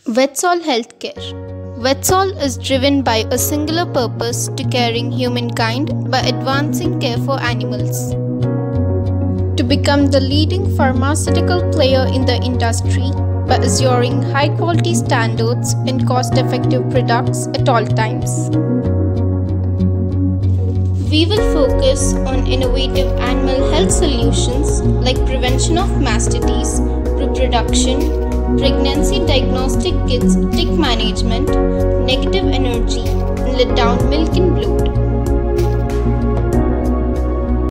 VETSOL Health Care. VETSOL is driven by a singular purpose to caring humankind by advancing care for animals. To become the leading pharmaceutical player in the industry by assuring high-quality standards and cost-effective products at all times. We will focus on innovative animal health solutions like prevention of mastitis, reproduction, pregnancy diagnostic kits, tick management, negative energy, and let down milk and blood.